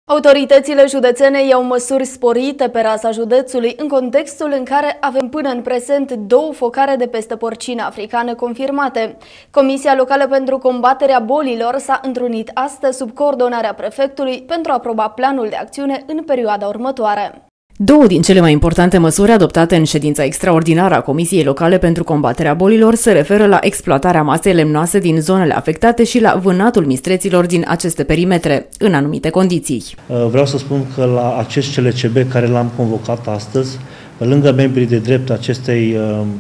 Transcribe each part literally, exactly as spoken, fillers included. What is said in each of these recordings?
Autoritățile județene iau măsuri sporite pe rasa județului în contextul în care avem până în prezent două focare de peste porcină africană confirmate. Comisia Locală pentru Combaterea Bolilor s-a întrunit astăzi sub coordonarea prefectului pentru a aproba planul de acțiune în perioada următoare. Două din cele mai importante măsuri adoptate în ședința extraordinară a Comisiei Locale pentru Combaterea Bolilor se referă la exploatarea masei lemnoase din zonele afectate și la vânatul mistreților din aceste perimetre, în anumite condiții. Vreau să spun că la acest C L C B care l-am convocat astăzi, pe lângă membrii de drept acestei,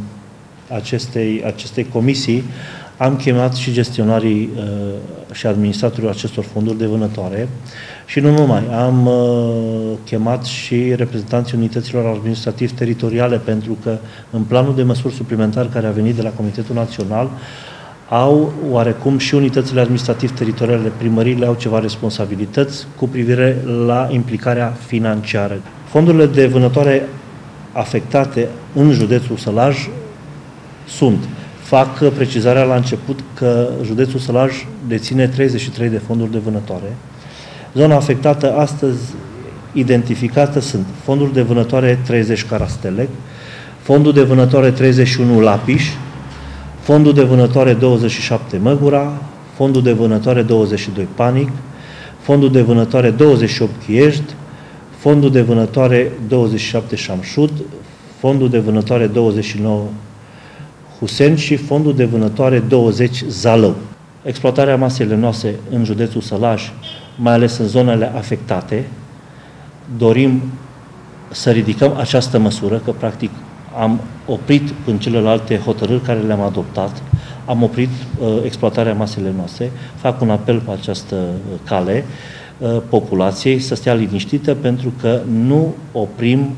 acestei, acestei comisii, am chemat și gestionarii uh, și administratorii acestor fonduri de vânătoare și nu numai, am uh, chemat și reprezentanții unităților administrativ teritoriale, pentru că în planul de măsuri suplimentar care a venit de la Comitetul Național au oarecum și unitățile administrativ teritoriale, primăriile au ceva responsabilități cu privire la implicarea financiară. Fondurile de vânătoare afectate în județul Sălaj sunt. Fac precizarea la început că județul Sălaj deține treizeci și trei de fonduri de vânătoare. Zona afectată astăzi identificată sunt fondul de vânătoare treizeci Carastelec, fondul de vânătoare treizeci și unu Lapiș, fondul de vânătoare douăzeci și șapte Măgura, fondul de vânătoare douăzeci și doi Panic, fondul de vânătoare douăzeci și opt Chiești, fondul de vânătoare douăzeci și șapte Șamșud, fondul de vânătoare douăzeci și nouă Husen și fondul de vânătoare douăzeci Zalău. Exploatarea masei lemnoase în județul Sălaj, mai ales în zonele afectate, dorim să ridicăm această măsură, că practic am oprit în celelalte hotărâri care le-am adoptat, am oprit uh, exploatarea masei lemnoase, fac un apel pe această cale uh, populației să stea liniștită, pentru că nu oprim,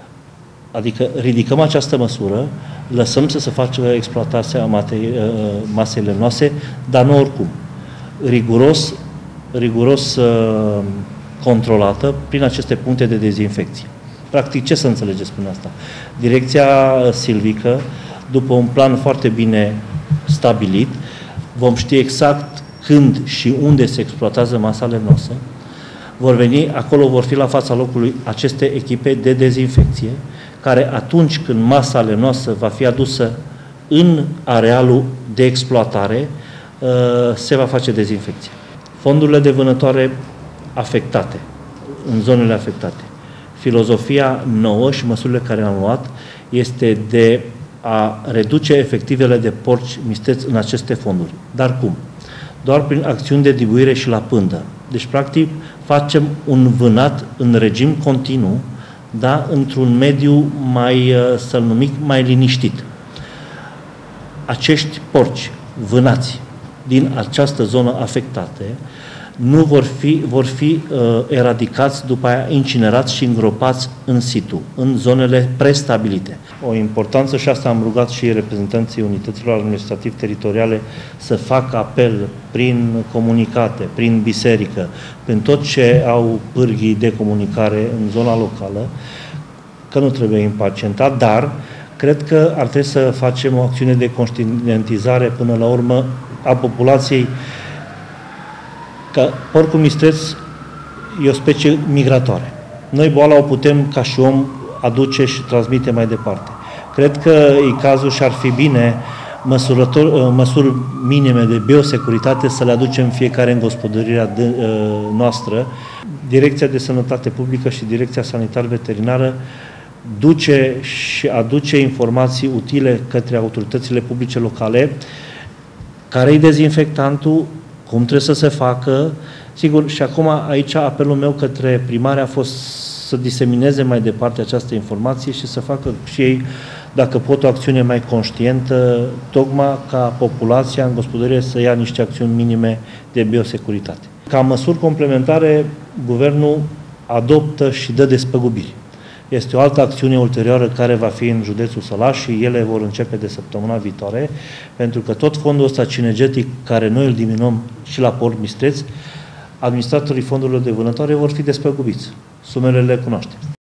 adică ridicăm această măsură, lăsăm să se facă exploatarea masei lemnoase, dar nu oricum. Riguros, riguros uh, controlată prin aceste puncte de dezinfecție. Practic, ce să înțelegeți prin asta? Direcția silvică, după un plan foarte bine stabilit, vom ști exact când și unde se exploatează masa lemnoasă. Vor veni, acolo vor fi la fața locului aceste echipe de dezinfecție, care atunci când masa lemnoasă va fi adusă în arealul de exploatare, se va face dezinfecție. Fondurile de vânătoare afectate, în zonele afectate. Filozofia nouă și măsurile care le-am luat este de a reduce efectivele de porci mistreți în aceste fonduri. Dar cum? Doar prin acțiuni de dibuire și la pândă. Deci, practic, facem un vânat în regim continuu, da, într-un mediu mai, să-l numim, mai liniștit. Acești porci vânați din această zonă afectată nu vor fi, vor fi uh, eradicați, după aia incinerați și îngropați în situ, în zonele prestabilite. O importanță, și asta am rugat și reprezentanții unităților administrativ teritoriale să facă apel prin comunicate, prin biserică, prin tot ce au pârghii de comunicare în zona locală, că nu trebuie impacientat, dar cred că ar trebui să facem o acțiune de conștientizare până la urmă a populației, că porcul mistreț e o specie migratoare. Noi boala o putem, ca și om, aduce și transmite mai departe. Cred că e cazul și ar fi bine măsuri minime de biosecuritate să le aducem fiecare în gospodărirea de, uh, noastră. Direcția de Sănătate Publică și Direcția Sanitar-Veterinară duce și aduce informații utile către autoritățile publice locale, care e dezinfectantul, cum trebuie să se facă. Sigur, și acum aici apelul meu către primari a fost să disemineze mai departe această informație și să facă și ei, dacă pot, o acțiune mai conștientă, tocmai ca populația în gospodărie să ia niște acțiuni minime de biosecuritate. Ca măsuri complementare, guvernul adoptă și dă despăgubiri. Este o altă acțiune ulterioară care va fi în județul Sălaj și ele vor începe de săptămâna viitoare, pentru că tot fondul ăsta cinegetic, care noi îl diminuăm și la porc mistreți, administratorii fondurilor de vânătoare vor fi despăgubiți. Sumele le cunoaștem.